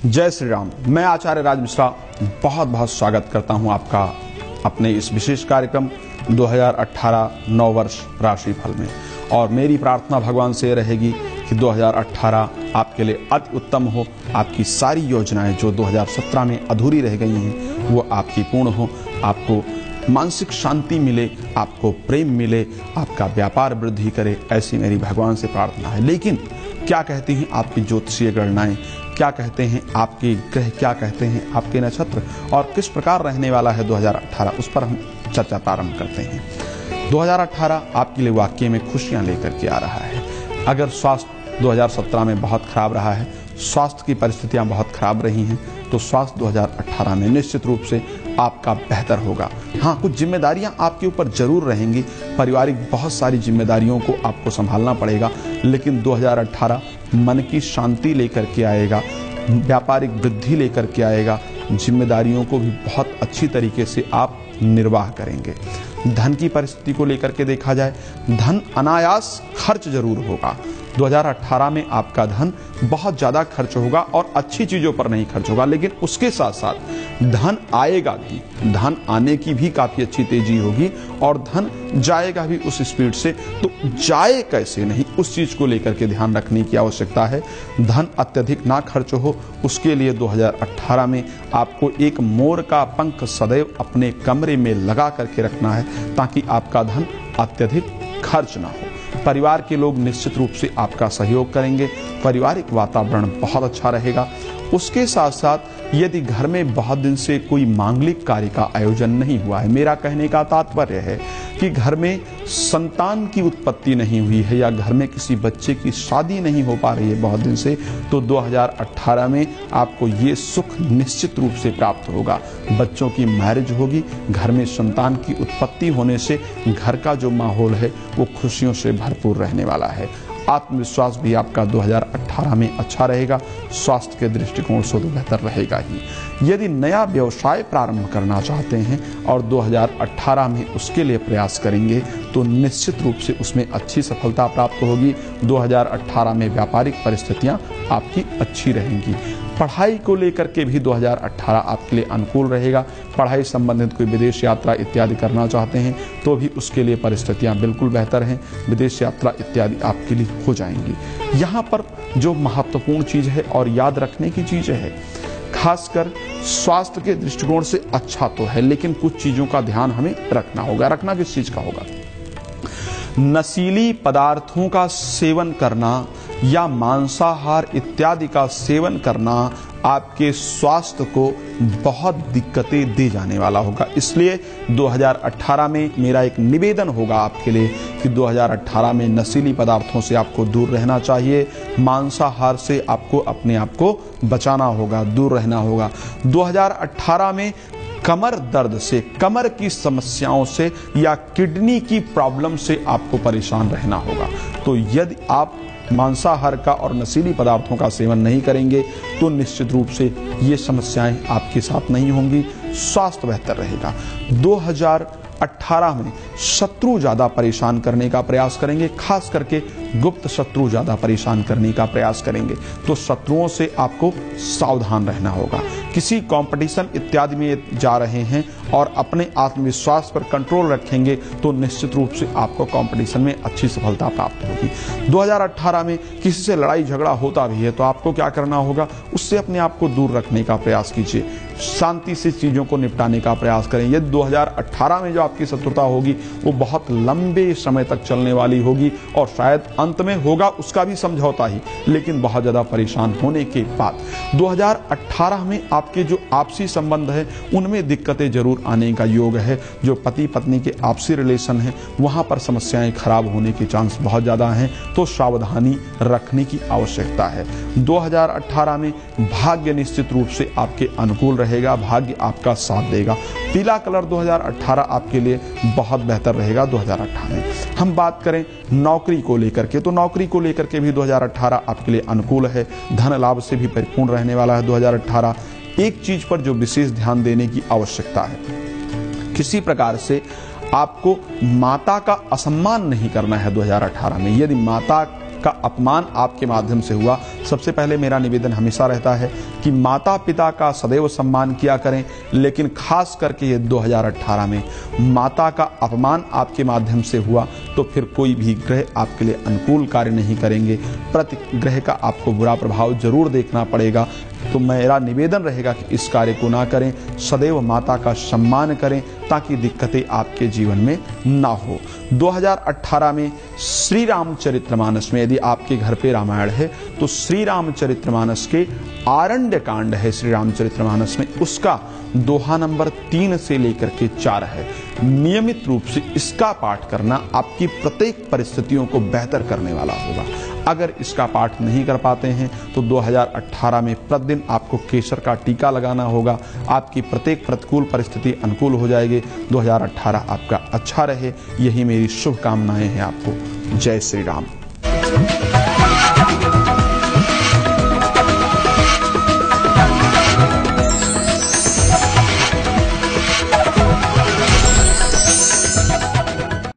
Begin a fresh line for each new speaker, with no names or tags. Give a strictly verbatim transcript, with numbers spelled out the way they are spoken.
जय श्री राम। मैं आचार्य राज मिश्रा बहुत बहुत स्वागत करता हूं आपका अपने इस विशेष कार्यक्रम दो हज़ार अठारह नौ वर्ष राशिफल में। और मेरी प्रार्थना भगवान से रहेगी कि दो हज़ार अठारह आपके लिए अति उत्तम हो। आपकी सारी योजनाएं जो दो हज़ार सत्रह में अधूरी रह गई हैं वो आपकी पूर्ण हो। आपको मानसिक शांति मिले, आपको प्रेम मिले, आपका व्यापार वृद्धि करे, ऐसी मेरी भगवान से प्रार्थना है। लेकिन क्या कहती हैं आपकी ज्योतिषीय गणनाएं, क्या कहते हैं आपके ग्रह, क्या कहते हैं आपके नक्षत्र और किस प्रकार रहने वाला है दो हज़ार अठारह, उस पर हम चर्चा प्रारंभ करते हैं। दो हज़ार अठारह आपके लिए वाकई में खुशियां लेकर के आ रहा है। अगर स्वास्थ्य दो हज़ार सत्रह में बहुत खराब रहा है, स्वास्थ्य की परिस्थितियां बहुत खराब रही हैं, तो स्वास्थ्य दो हज़ार अठारह में निश्चित रूप से आपका बेहतर होगा। हाँ, कुछ जिम्मेदारियां आपके ऊपर जरूर रहेंगी, पारिवारिक बहुत सारी जिम्मेदारियों को आपको संभालना पड़ेगा, लेकिन दो हज़ार अठारह मन की शांति लेकर के आएगा, व्यापारिक वृद्धि लेकर के आएगा, जिम्मेदारियों को भी बहुत अच्छी तरीके से आप निर्वाह करेंगे। धन की परिस्थिति को लेकर के देखा जाए, धन अनायास खर्च जरूर होगा। दो हज़ार अठारह में आपका धन बहुत ज्यादा खर्च होगा और अच्छी चीजों पर नहीं खर्च होगा, लेकिन उसके साथ साथ धन आएगा भी, धन आने की भी काफी अच्छी तेजी होगी और धन जाएगा भी उस स्पीड से। तो जाए कैसे नहीं, उस चीज को लेकर के ध्यान रखने की आवश्यकता है। धन अत्यधिक ना खर्च हो, उसके लिए दो हज़ार अठारह में आपको एक मोर का पंख सदैव अपने कमरे में लगा करके रखना है, ताकि आपका धन अत्यधिक खर्च ना हो। परिवार के लोग निश्चित रूप से आपका सहयोग करेंगे, पारिवारिक वातावरण बहुत अच्छा रहेगा। उसके साथ साथ यदि घर में बहुत दिन से कोई मांगलिक कार्य का आयोजन नहीं हुआ है, मेरा कहने का तात्पर्य है कि घर में संतान की उत्पत्ति नहीं हुई है या घर में किसी बच्चे की शादी नहीं हो पा रही है बहुत दिन से, तो दो हज़ार अठारह में आपको ये सुख निश्चित रूप से प्राप्त होगा। बच्चों की मैरिज होगी, घर में संतान की उत्पत्ति होने से घर का जो माहौल है वो खुशियों से भरपूर रहने वाला है। आत्मविश्वास भी आपका दो हज़ार अठारह में अच्छा रहेगा। स्वास्थ्य के दृष्टिकोण से तो बेहतर रहेगा ही। यदि नया व्यवसाय प्रारंभ करना चाहते हैं और दो हज़ार अठारह में उसके लिए प्रयास करेंगे तो निश्चित रूप से उसमें अच्छी सफलता प्राप्त होगी। दो हज़ार अठारह में व्यापारिक परिस्थितियां आपकी अच्छी रहेंगी। पढ़ाई को लेकर के भी दो हज़ार अठारह आपके लिए अनुकूल रहेगा। पढ़ाई संबंधित कोई विदेश यात्रा इत्यादि करना चाहते हैं तो भी उसके लिए परिस्थितियां बिल्कुल बेहतर हैं। विदेश यात्रा इत्यादि आपके लिए हो जाएंगी। यहाँ पर जो महत्वपूर्ण चीज है और याद रखने की चीज है, खासकर स्वास्थ्य के दृष्टिकोण से अच्छा तो है, लेकिन कुछ चीजों का ध्यान हमें रखना होगा। रखना किस चीज का होगा? नशीली पदार्थों का सेवन करना या मांसाहार इत्यादि का सेवन करना आपके स्वास्थ्य को बहुत दिक्कतें दे जाने वाला होगा। इसलिए दो हज़ार अठारह में मेरा एक निवेदन होगा आपके लिए कि दो हज़ार अठारह में नशीली पदार्थों से आपको दूर रहना चाहिए। मांसाहार से आपको अपने आप को बचाना होगा, दूर रहना होगा। दो हज़ार अठारह में कमर दर्द से, कमर की समस्याओं से या किडनी की प्रॉब्लम से आपको परेशान रहना होगा। तो यदि आप मांसाहार का और नशीली पदार्थों का सेवन नहीं करेंगे तो निश्चित रूप से ये समस्याएं आपके साथ नहीं होंगी, स्वास्थ्य बेहतर रहेगा। दो हज़ार अठारह में शत्रु ज्यादा परेशान करने का प्रयास करेंगे, खास करके गुप्त शत्रु ज्यादा परेशान करने का प्रयास करेंगे, तो शत्रुओं से आपको सावधान रहना होगा। किसी कंपटीशन इत्यादि में जा रहे हैं और अपने आत्मविश्वास पर कंट्रोल रखेंगे तो निश्चित रूप से आपको कंपटीशन में अच्छी सफलता प्राप्त होगी। दो हज़ार अठारह में किसी से लड़ाई झगड़ा होता भी है तो आपको क्या करना होगा? उससे अपने आप को दूर रखने का प्रयास कीजिए, शांति से चीजों को निपटाने का प्रयास करें। यदि दो हज़ार अठारह में जो आपकी शत्रुता होगी वो बहुत लंबे समय तक चलने वाली होगी और शायद अंत में होगा उसका भी समझौता ही, लेकिन बहुत ज्यादा परेशान होने के बाद दो हज़ार अठारह में आपके जो आपसी संबंध है उनमें दिक्कतें जरूर आने का योग है। जो पति पत्नी के आपसी रिलेशन है वहां पर समस्याएं खराब होने के चांस बहुत ज्यादा हैं, तो सावधानी रखने की आवश्यकता है। दो हज़ार अठारह में भाग्य निश्चित रूप से आपके अनुकूल रहेगा, भाग्य आपका साथ देगा। पीला कलर दो हज़ार अठारह आपके लिए बहुत बेहतर रहेगा। दो हज़ार अठारह में हम बात करें नौकरी को लेकर के, तो नौकरी को लेकर के भी दो हज़ार अठारह आपके लिए अनुकूल है। धन लाभ से भी परिपूर्ण रहने वाला है दो हज़ार अठारह। एक चीज पर जो विशेष ध्यान देने की आवश्यकता है, किसी प्रकार से आपको माता का असम्मान नहीं करना है दो हज़ार अठारह में। यदि माता का अपमान आपके माध्यम से हुआ, सबसे पहले मेरा निवेदन हमेशा रहता है कि माता पिता का सदैव सम्मान किया करें, लेकिन खास करके ये दो हज़ार अठारह में माता का अपमान आपके माध्यम से हुआ तो फिर कोई भी ग्रह आपके लिए अनुकूल कार्य नहीं करेंगे, प्रति ग्रह का आपको बुरा प्रभाव जरूर देखना पड़ेगा। तो मेरा निवेदन रहेगा कि इस कार्य को ना करें, सदैव माता का सम्मान करें ताकि दिक्कतें आपके जीवन में ना हो। दो हज़ार अठारह में श्री रामचरितमानस में, यदि आपके घर पे रामायण है तो श्री रामचरितमानस के आरण्य कांड है श्री रामचरितमानस में, उसका दोहा नंबर तीन से लेकर के चार है। नियमित रूप से इसका पाठ करना आपकी प्रत्येक परिस्थितियों को बेहतर करने वाला होगा। अगर इसका पाठ नहीं कर पाते हैं तो दो हज़ार अठारह में प्रतिदिन आपको केसर का टीका लगाना होगा, आपकी प्रत्येक प्रतिकूल परिस्थिति अनुकूल हो जाएगी। दो हज़ार अठारह आपका अच्छा रहे, यही मेरी शुभकामनाएं हैं आपको। जय श्री राम।